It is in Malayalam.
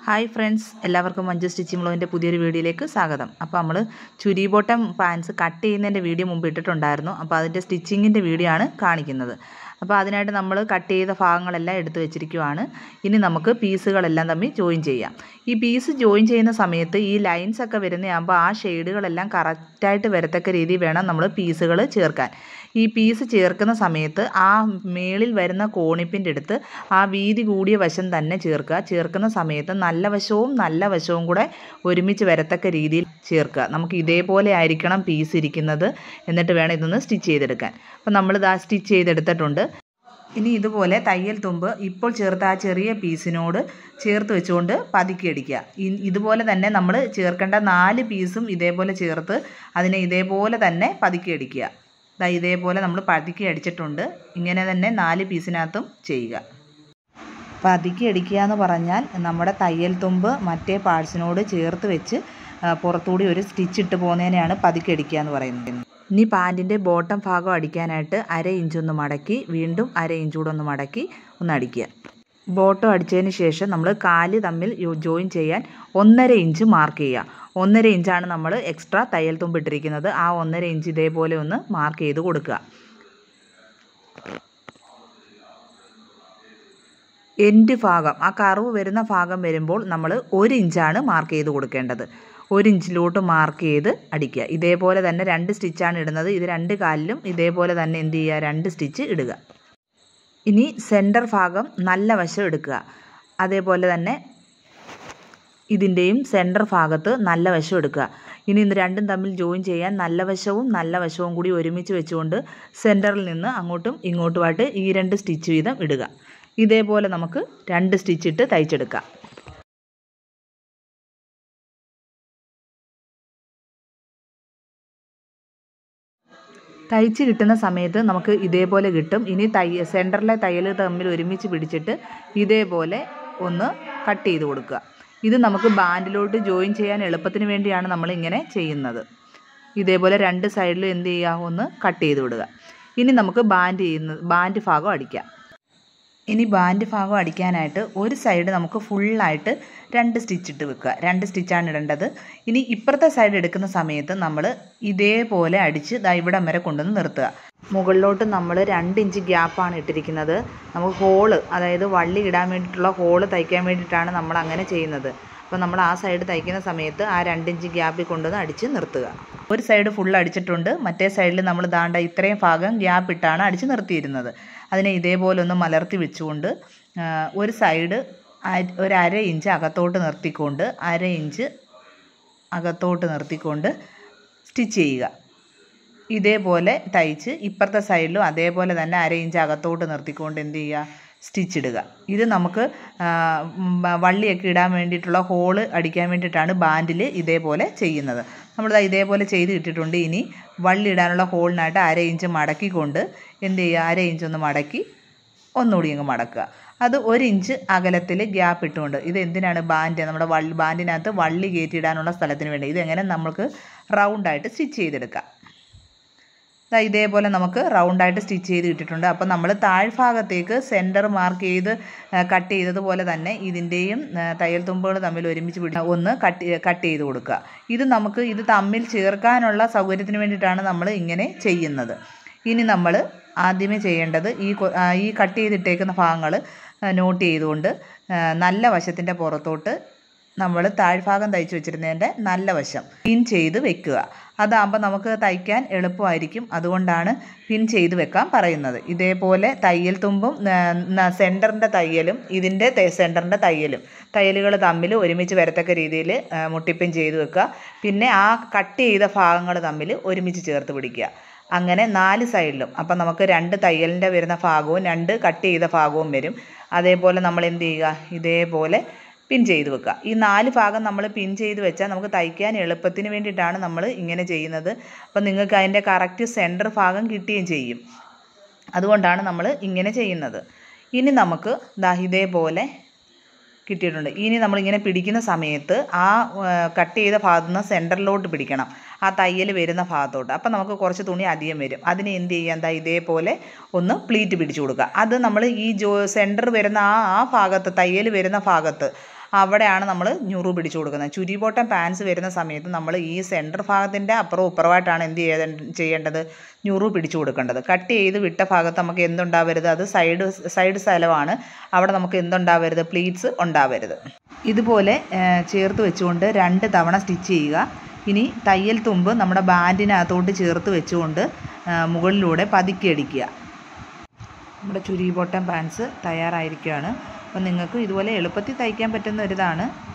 ഹായ് ഫ്രണ്ട്സ്, എല്ലാവർക്കും മഞ്ജു സ്റ്റിച്ചിങ് ബ്ലോഗിൻ്റെ പുതിയൊരു വീഡിയോയിലേക്ക് സ്വാഗതം. അപ്പോൾ നമ്മൾ ചുരി ബോട്ടം പാൻസ് കട്ട് ചെയ്യുന്നതിൻ്റെ വീഡിയോ മുമ്പ് ഇട്ടിട്ടുണ്ടായിരുന്നു. അപ്പോൾ അതിൻ്റെ സ്റ്റിച്ചിങ്ങിൻ്റെ വീഡിയോ ആണ് കാണിക്കുന്നത്. അപ്പോൾ അതിനായിട്ട് നമ്മൾ കട്ട് ചെയ്ത ഭാഗങ്ങളെല്ലാം എടുത്തു വെച്ചിരിക്കുകയാണ്. ഇനി നമുക്ക് പീസുകളെല്ലാം തമ്മിൽ ജോയിൻ ചെയ്യാം. ഈ പീസ് ജോയിൻ ചെയ്യുന്ന സമയത്ത് ഈ ലൈൻസ് ഒക്കെ വരുന്നതാകുമ്പോൾ ആ ഷെയ്ഡുകളെല്ലാം കറക്റ്റായിട്ട് വരത്തക്ക രീതിയിൽ വേണം നമ്മൾ പീസുകൾ ചേർക്കാൻ. ഈ പീസ് ചേർക്കുന്ന സമയത്ത് ആ മേളിൽ വരുന്ന കോണിപ്പിൻ്റെ അടുത്ത് ആ വീതി കൂടിയ വശം തന്നെ ചേർക്കുന്ന സമയത്ത് നല്ല വശവും കൂടെ ഒരുമിച്ച് വരത്തക്ക രീതിയിൽ ചേർക്കുക. നമുക്ക് ഇതേപോലെ ആയിരിക്കണം പീസ് ഇരിക്കുന്നത്. എന്നിട്ട് വേണം ഇതൊന്ന് സ്റ്റിച്ച് ചെയ്തെടുക്കാൻ. അപ്പോൾ നമ്മളിത് ആ സ്റ്റിച്ച് ചെയ്തെടുത്തിട്ടുണ്ട്. ഇനി ഇതുപോലെ തയ്യൽ തുമ്പ് ഇപ്പോൾ ചേർത്ത ആ ചെറിയ പീസിനോട് ചേർത്ത് വെച്ചുകൊണ്ട് പതുക്കി അടിക്കുക. ഇതുപോലെ തന്നെ നമ്മൾ ചേർക്കേണ്ട 4 പീസും ഇതേപോലെ ചേർത്ത് അതിനെ ഇതേപോലെ തന്നെ പതുക്കി അടിക്കുക. ഇതേപോലെ നമ്മൾ പതുക്കി അടിച്ചിട്ടുണ്ട്. ഇങ്ങനെ തന്നെ 4 പീസിനകത്തും ചെയ്യുക. പതുക്കി അടിക്കുക എന്ന് പറഞ്ഞാൽ നമ്മുടെ തയ്യൽ തുമ്പ് മറ്റേ പാഴ്സിനോട് ചേർത്ത് വെച്ച് പുറത്തുകൂടി ഒരു സ്റ്റിച്ച് ഇട്ട് പോകുന്നതിനെയാണ് പതുക്കി അടിക്കുക എന്ന് പറയുന്നത്. ഇനി പാൻറ്റിൻ്റെ ബോട്ടം ഭാഗം അടിക്കാനായിട്ട് 1/2 ഇഞ്ച് ഒന്ന് മടക്കി വീണ്ടും 1/2 ഇഞ്ച് കൂടെ ഒന്ന് മടക്കി ഒന്ന് അടിക്കുക. ബോട്ടം അടിച്ചതിന് ശേഷം നമ്മൾ കാല് തമ്മിൽ ജോയിൻ ചെയ്യാൻ 1.5 ഇഞ്ച് മാർക്ക് ചെയ്യുക. 1.5 ഇഞ്ചാണ് നമ്മൾ എക്സ്ട്രാ തയ്യൽ തുമ്പ് ഇട്ടിരിക്കുന്നത്. ആ 1.5 ഇഞ്ച് ഇതേപോലെ ഒന്ന് മാർക്ക് ചെയ്ത് കൊടുക്കുക. എൻഡ് ഭാഗം, ആ കർവ് വരുന്ന ഭാഗം വരുമ്പോൾ നമ്മൾ 1 ഇഞ്ചാണ് മാർക്ക് ചെയ്ത് കൊടുക്കേണ്ടത്. 1 ഇഞ്ചിലോട്ട് മാർക്ക് ചെയ്ത് അടിക്കുക. ഇതേപോലെ തന്നെ 2 സ്റ്റിച്ചാണ് ഇടുന്നത്. ഇത് 2 കാലിലും ഇതേപോലെ തന്നെ എന്ത് ചെയ്യുക, 2 സ്റ്റിച്ച് ഇടുക. ഇനി സെൻറ്റർ ഭാഗം നല്ല വശം എടുക്കുക. അതേപോലെ തന്നെ ഇതിൻ്റെയും സെൻറ്റർ ഭാഗത്ത് നല്ല വശം എടുക്കുക. ഇനി ഇത് രണ്ടും തമ്മിൽ ജോയിൻ ചെയ്യാൻ നല്ല വശവും കൂടി ഒരുമിച്ച് വെച്ചുകൊണ്ട് സെൻറ്ററിൽ നിന്ന് അങ്ങോട്ടും ഇങ്ങോട്ടുമായിട്ട് ഈ 2 സ്റ്റിച്ച് വീതം ഇടുക. ഇതേപോലെ നമുക്ക് 2 സ്റ്റിച്ച് ഇട്ട് തയ്ച്ചെടുക്കാം. തയ്ച്ച് കിട്ടുന്ന സമയത്ത് നമുക്ക് ഇതേപോലെ കിട്ടും. ഇനി സെൻറ്ററിലെ തയ്യൽ തമ്മിൽ ഒരുമിച്ച് പിടിച്ചിട്ട് ഇതേപോലെ ഒന്ന് കട്ട് ചെയ്ത് കൊടുക്കുക. ഇത് നമുക്ക് ബാൻഡിലോട്ട് ജോയിൻ ചെയ്യാൻ എളുപ്പത്തിന് വേണ്ടിയാണ് നമ്മളിങ്ങനെ ചെയ്യുന്നത്. ഇതേപോലെ 2 സൈഡിലും എന്ത് ചെയ്യുക, ഒന്ന് കട്ട് ചെയ്ത് വിടുക. ഇനി നമുക്ക് ബാൻഡ് ഭാഗം അടിക്കാം. ഇനി ബാൻഡ് ഭാഗം അടിക്കാനായിട്ട് ഒരു സൈഡ് നമുക്ക് ഫുള്ളായിട്ട് 2 സ്റ്റിച്ച് ഇട്ട് വെക്കുക. 2 സ്റ്റിച്ചാണ് ഇടേണ്ടത്. ഇനി ഇപ്പുറത്തെ സൈഡ് എടുക്കുന്ന സമയത്ത് നമ്മൾ ഇതേപോലെ അടിച്ച് ഇവിടം വരെ കൊണ്ടുവന്ന് നിർത്തുക. മുകളിലോട്ട് നമ്മൾ 2 ഇഞ്ച് ഗ്യാപ്പാണ് ഇട്ടിരിക്കുന്നത്. നമുക്ക് ഹോള്, അതായത് വള്ളി ഇടാൻ വേണ്ടിയിട്ടുള്ള ഹോള് തയ്ക്കാൻ വേണ്ടിയിട്ടാണ് നമ്മൾ അങ്ങനെ ചെയ്യുന്നത്. അപ്പോൾ നമ്മൾ ആ സൈഡ് തയ്ക്കുന്ന സമയത്ത് ആ 2 ഇഞ്ച് ഗ്യാപ്പിൽ കൊണ്ടുവന്ന് അടിച്ച് നിർത്തുക. ഒരു സൈഡ് ഫുൾ അടിച്ചിട്ടുണ്ട്. മറ്റേ സൈഡിൽ നമ്മൾ ഇത്രയും ഭാഗം ഗ്യാപ്പ് ഇട്ടാണ് അടിച്ച് നിർത്തിയിരുന്നത്. അതിനെ ഇതേപോലെ ഒന്ന് മലർത്തി വെച്ചുകൊണ്ട് ഒരു സൈഡ് ഒരു 1/2 ഇഞ്ച് അകത്തോട്ട് നിർത്തിക്കൊണ്ട് 1/2 ഇഞ്ച് അകത്തോട്ട് നിർത്തിക്കൊണ്ട് സ്റ്റിച്ച് ചെയ്യുക. ഇതേപോലെ തയ്ച്ച് ഇപ്പുറത്തെ സൈഡിലും അതേപോലെ തന്നെ 1/2 ഇഞ്ച് അകത്തോട്ട് നിർത്തിക്കൊണ്ട് എന്ത് ചെയ്യുക, സ്റ്റിച്ച് ഇടുക. ഇത് നമുക്ക് വള്ളിയൊക്കെ ഇടാൻ വേണ്ടിയിട്ടുള്ള ഹോള് അടിക്കാൻ വേണ്ടിയിട്ടാണ് ബാൻഡിൽ ഇതേപോലെ ചെയ്യുന്നത്. നമ്മൾ ഇതേപോലെ ചെയ്ത് ഇട്ടിട്ടുണ്ട്. ഇനി വള്ളി ഇടാനുള്ള ഹോളിനായിട്ട് 1/2 ഇഞ്ച് മടക്കിക്കൊണ്ട് എന്ത് ചെയ്യുക, 1/2 ഇഞ്ച് ഒന്ന് മടക്കി ഒന്നുകൂടി അങ്ങ് മടക്കുക. അത് 1 ഇഞ്ച് അകലത്തിൽ ഗ്യാപ്പ് ഇട്ടുകൊണ്ട്. ഇത് എന്തിനാണ്, നമ്മുടെ ബാൻഡിനകത്ത് വള്ളി കയറ്റിയിടാനുള്ള സ്ഥലത്തിന് വേണ്ടി. ഇതെങ്ങനെ നമുക്ക് റൗണ്ടായിട്ട് സ്റ്റിച്ച് ചെയ്തെടുക്കാം. ഇതേപോലെ നമുക്ക് റൗണ്ടായിട്ട് സ്റ്റിച്ച് ചെയ്ത് ഇട്ടിട്ടുണ്ട്. അപ്പോൾ നമ്മൾ താഴ്ഭാഗത്തേക്ക് സെൻറ്റർ മാർക്ക് ചെയ്ത് കട്ട് ചെയ്തതുപോലെ തന്നെ ഇതിൻ്റെയും തയ്യൽ തുമ്പുകൾ തമ്മിൽ ഒരുമിച്ച് ഒന്ന് കട്ട് ചെയ്ത് കൊടുക്കുക. ഇത് തമ്മിൽ ചേർക്കാനുള്ള സൗകര്യത്തിന് വേണ്ടിയിട്ടാണ് നമ്മൾ ഇങ്ങനെ ചെയ്യുന്നത്. ഇനി നമ്മൾ ആദ്യമേ ചെയ്യേണ്ടത് ഈ കട്ട് ചെയ്തിട്ടേക്കുന്ന ഭാഗങ്ങൾ നോട്ട് ചെയ്തുകൊണ്ട് നല്ല വശത്തിൻ്റെ പുറത്തോട്ട് നമ്മൾ താഴ്ഭാഗം തയ്ച്ച് വെച്ചിരുന്നതിൻ്റെ നല്ല വശം പിൻ ചെയ്ത് വെക്കുക. അതാകുമ്പോൾ നമുക്ക് തയ്ക്കാൻ എളുപ്പമായിരിക്കും. അതുകൊണ്ടാണ് പിൻ ചെയ്ത് വെക്കാൻ പറയുന്നത്. ഇതേപോലെ തയ്യൽ തുമ്പും സെൻറ്ററിൻ്റെ തയ്യലും ഇതിൻ്റെ സെൻറ്ററിൻ്റെ തയ്യലുകൾ തമ്മിൽ ഒരുമിച്ച് വരത്തക്ക രീതിയിൽ മുട്ടിപ്പിൻ ചെയ്ത് വെക്കുക. പിന്നെ ആ കട്ട് ചെയ്ത ഭാഗങ്ങൾ തമ്മിൽ ഒരുമിച്ച് ചേർത്ത് പിടിക്കുക. അങ്ങനെ 4 സൈഡിലും. അപ്പം നമുക്ക് 2 തയ്യലിൻ്റെ വരുന്ന ഭാഗവും 2 കട്ട് ചെയ്ത ഭാഗവും വരും. അതേപോലെ നമ്മൾ എന്ത് ചെയ്യുക, ഇതേപോലെ പിൻ ചെയ്ത് വെക്കുക. ഈ 4 ഭാഗം നമ്മൾ പിൻ ചെയ്ത് വെച്ചാൽ നമുക്ക് തയ്ക്കാൻ എളുപ്പത്തിന് വേണ്ടിയിട്ടാണ് നമ്മൾ ഇങ്ങനെ ചെയ്യുന്നത്. അപ്പം നിങ്ങൾക്ക് അതിൻ്റെ കറക്റ്റ് സെൻറ്റർ ഭാഗം കിട്ടുകയും ചെയ്യും. അതുകൊണ്ടാണ് നമ്മൾ ഇങ്ങനെ ചെയ്യുന്നത്. ഇനി നമുക്ക് ഇതേപോലെ കിട്ടിയിട്ടുണ്ട്. ഇനി നമ്മളിങ്ങനെ പിടിക്കുന്ന സമയത്ത് ആ കട്ട് ചെയ്ത ഭാഗത്തു നിന്ന് സെൻറ്ററിലോട്ട് പിടിക്കണം, ആ തയ്യൽ വരുന്ന ഭാഗത്തോട്ട്. അപ്പം നമുക്ക് കുറച്ച് തുണി അധികം വരും. അതിന് എന്ത് ചെയ്യാം, ഇതേപോലെ ഒന്ന് പ്ലീറ്റ് പിടിച്ചു കൊടുക്കുക. അത് നമ്മൾ ഈ സെൻറ്റർ വരുന്ന ആ ഭാഗത്ത്, തയ്യൽ വരുന്ന ഭാഗത്ത് അവിടെയാണ് നമ്മൾ ഞുറു പിടിച്ചു കൊടുക്കുന്നത്. ചുരി ബോട്ടം പാൻസ് വരുന്ന സമയത്ത് നമ്മൾ ഈ സെൻറ്റർ ഭാഗത്തിൻ്റെ അപ്പുറവും ഇപ്പുറമായിട്ടാണ് എന്ത് ചെയ്യേണ്ടത്, ഞുറു പിടിച്ചു കൊടുക്കേണ്ടത്. കട്ട് ചെയ്ത് വിട്ട ഭാഗത്ത് നമുക്ക് എന്തുണ്ടാവരുത്, അത് സൈഡ് സ്ഥലമാണ്, അവിടെ നമുക്ക് എന്തുണ്ടാവരുത്, പ്ലീറ്റ്സ് ഉണ്ടാവരുത്. ഇതുപോലെ ചേർത്ത് വെച്ചുകൊണ്ട് 2 തവണ സ്റ്റിച്ച് ചെയ്യുക. ഇനി തയ്യൽ തുമ്പ് നമ്മുടെ ബാൻഡിനകത്തോട്ട് ചേർത്ത് വെച്ചുകൊണ്ട് മുകളിലൂടെ പതുക്കി അടിക്കുക. നമ്മുടെ ചുരി ബോട്ടം പാൻസ് തയ്യാറായിരിക്കുകയാണ്. അപ്പോൾ നിങ്ങൾക്ക് ഇതുപോലെ എളുപ്പത്തിൽ തയ്ക്കാൻ പറ്റുന്ന ഒരിതാണ്.